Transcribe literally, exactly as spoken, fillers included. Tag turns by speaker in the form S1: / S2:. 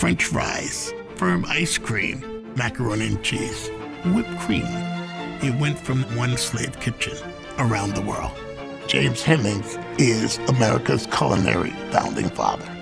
S1: French fries, firm ice cream, macaroni and cheese, whipped cream. It went from one slave kitchen around the world. James Hemings is America's culinary founding father.